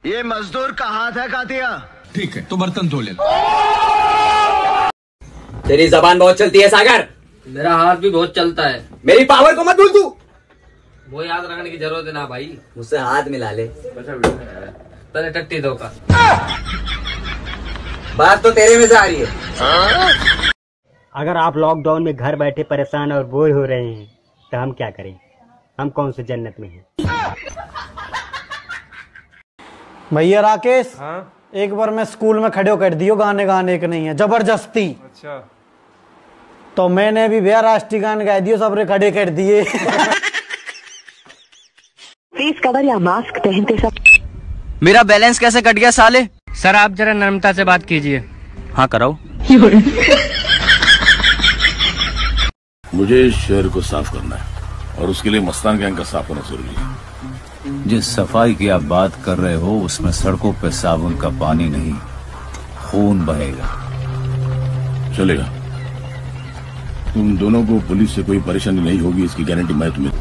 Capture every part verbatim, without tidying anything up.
ये मजदूर का हाथ है कातिया। ठीक है तो बर्तन धो ले। तेरी जबान बहुत चलती है सागर। मेरा हाथ भी बहुत चलता है। मेरी पावर को मत भूल तू। वो याद रखने की जरूरत है ना भाई। मुझसे हाथ मिला ले। पहले टट्टी दो का। बात तो तेरे में से आ रही है। अगर आप लॉकडाउन में घर बैठे परेशान और बोर हो रहे हैं तो हम क्या करें? हम कौन से जन्नत में हैं? भैया राकेश, हाँ? एक बार मैं स्कूल में खड़े कर दियो गाने गाने के नहीं है जबरदस्ती। अच्छा। तो मैंने भी भैया राष्ट्रीय गान गा दियो, सबने खड़े कर दिए। फेस कवर या मास्क पहनते सब। मेरा बैलेंस कैसे कट गया साले? सर आप जरा नम्रता से बात कीजिए। हाँ कराओ। मुझे इस शहर को साफ करना है और उसके लिए मस्तान गैंग का साफ होना जरूरी है। जिस सफाई की आप बात कर रहे हो उसमें सड़कों पे साबुन का पानी नहीं, खून बहेगा। चलेगा। तुम दोनों को पुलिस से कोई परेशानी नहीं होगी, इसकी गारंटी मैं तुम्हें।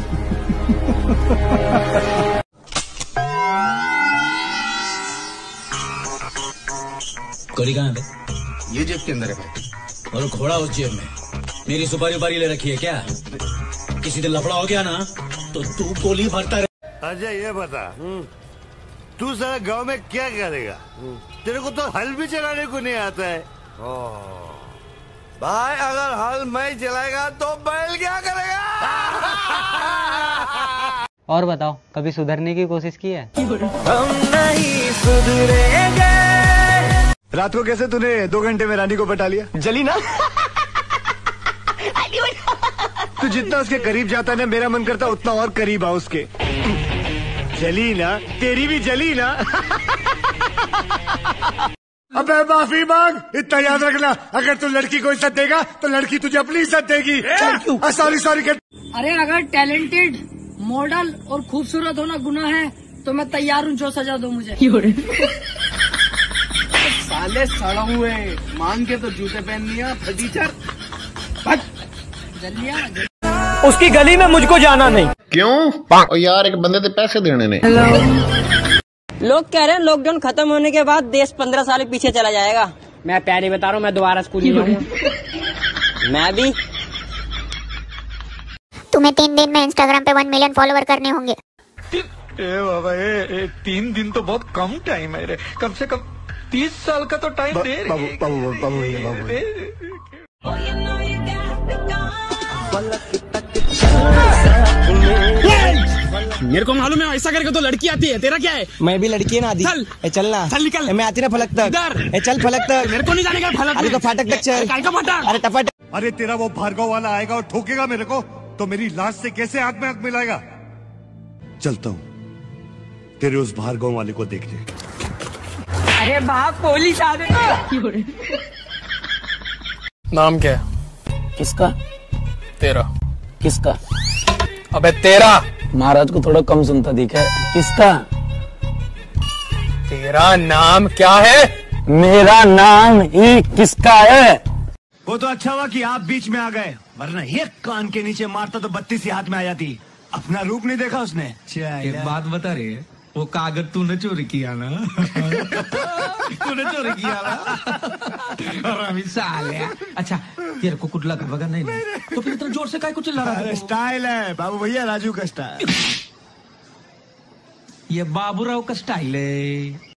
कड़ी कहाँ है? ये जेब के अंदर है भाई। और घोड़ा उस जेब में। मेरी सुपारी उपारी ले रखी है क्या? किसी से लफड़ा हो गया ना तो तू गोली भरता रहे। अच्छा ये बता, तू सारा गांव में क्या करेगा? तेरे को तो हल भी चलाने को नहीं आता है। भाई अगर हल मैं चलाएगा तो बैल क्या करेगा? और बताओ, कभी सुधरने की कोशिश की है? हम नहीं सुधरेंगे। रात को कैसे तूने दो घंटे में रानी को पटा लिया? जली ना। तू जितना उसके करीब जाता ना, मेरा मन करता उतना और करीब आ उसके। जली ना, तेरी भी जली ना। अबे माफी मांग, इतना याद रखना, अगर तू लड़की को इज्जत देगा तो लड़की तुझे अपनी इज्जत देगी। Sorry sorry. अरे अगर टैलेंटेड, मॉडल और खूबसूरत होना गुनाह है तो मैं तैयार हूँ, जो सजा दो मुझे। साले सड़ा हुए मांग के तो जूते पहन लिया फटीचर। उसकी गली में मुझको जाना नहीं। क्यों? ओ यार एक बंदे से पैसे देने ने। लोग कह रहे हैं लॉकडाउन खत्म होने के बाद देश पंद्रह साल पीछे चला जाएगा। मैं प्यारी बता रहा हूँ, मैं दोबारा स्कूल नहीं जाऊंगा। मैं भी। तुम्हें तीन दिन में इंस्टाग्राम पे वन मिलियन फॉलोवर करने होंगे। ए बाबा ए, ए, तीन दिन तो बहुत कम टाइम है रे। कम से कम तीस साल का तो टाइम दे रे। बाबू बाबू बाबू बाबू मेरे को मालूम है ऐसा करके तो लड़की आती है। तेरा क्या है? मैं भी लड़की है ना आदि। चल ए, चलना। चल निकल। मैं आती ना फलक तक। इधर। ए, चल फलक तक। मेरे को नहीं जाने का फलक। अरे तो फाटक तक चल। काय का फाटक? अरे टफट। अरे तेरा वो भार्गव वाला आएगा और ठोकेगा मेरे को, तो मेरी लाश से कैसे आंख में आंख मिलाएगा? चलता हूँ तेरे उस भार्गव वाले को देखने। अरे बाप, पुलिस आ गई। नाम क्या है? किसका? तेरा। किसका? अबे तेरा। महाराज को थोड़ा कम सुनता दिखा है। किसका? तेरा नाम क्या है? मेरा नाम ही किसका है? वो तो अच्छा हुआ कि आप बीच में आ गए, वरना ये कान के नीचे मारता तो बत्तीस ही हाथ में आ जाती। अपना रूप नहीं देखा उसने। एक बात बता रही है, वो कागज तूने चोरी किया ना? तूने चोरी किया ना? और अभी साले। अच्छा तेरे को कुछ लगा वगैरह नहीं, नहीं तो फिर इतना जोर से काय कुछ लगा? स्टाइल है बाबू भैया, राजू का स्टाइल। ये बाबूराव का स्टाइल है।